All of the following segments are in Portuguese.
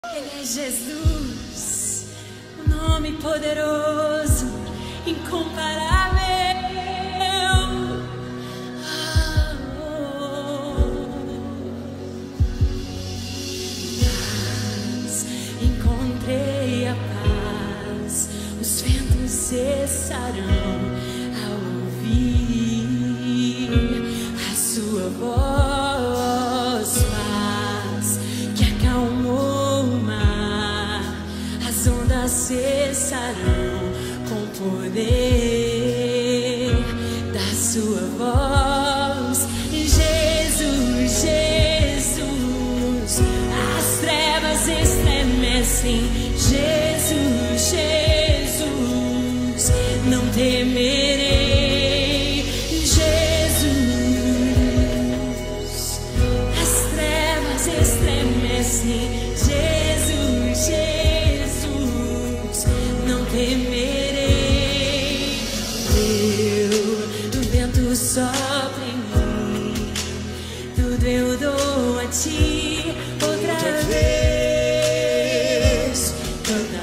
Ele é Jesus, o nome poderoso, incomparável. Paz, encontrei a paz, os ventos cessarão ao ouvir a sua voz. Paz que acalmou o mar, as ondas cessarão com o poder da sua voz. Jesus, Jesus, as trevas estremecem. Jesus, Jesus, não temerei. Jesus, as trevas estremecem. Jesus, Jesus, não temerei. O vento sopra em mim, tudo eu dou a ti outra vez. Toda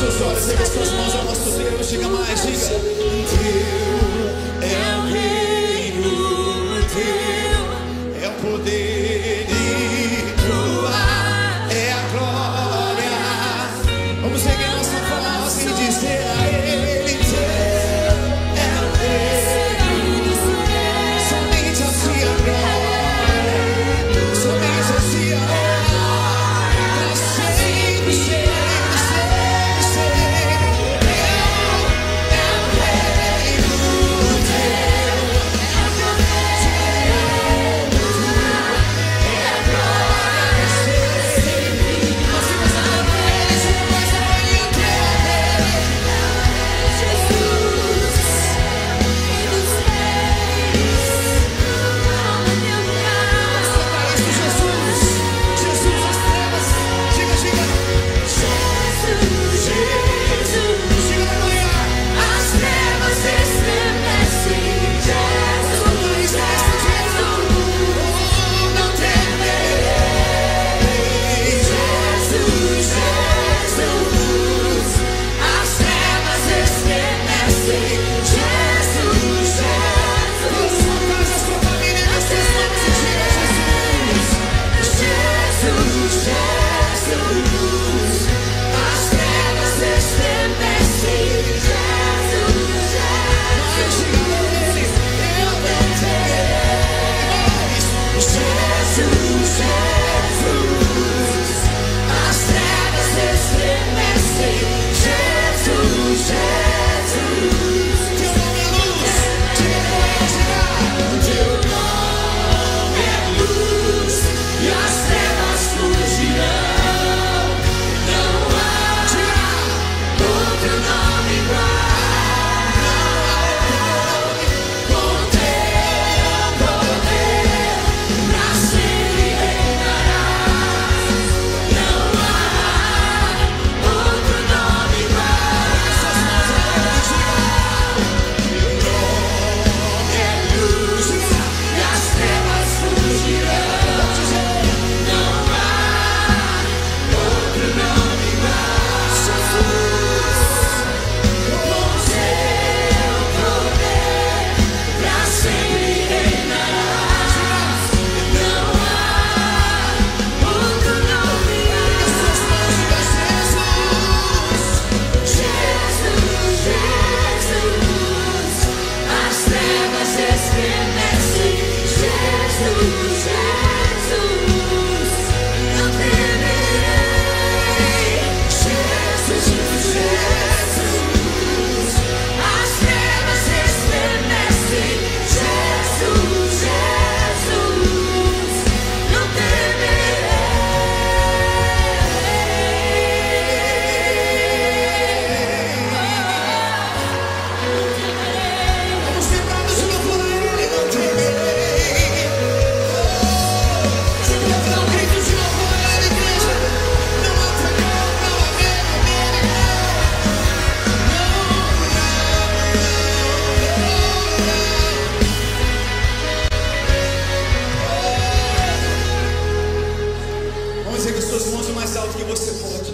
seus olhos, erga suas mãos ao nosso Deus. Diga mais, diga. Teu é o reino, teu é o poder e tua é a glória. Vamos erguer nossa voz e dizer a Ele: teu é o reino, somente a tua glória, somente a tua glória, para sempre, sempre.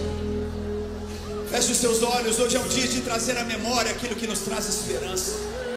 Feche os seus olhos. Hoje é um dia de trazer à memória aquilo que nos traz esperança.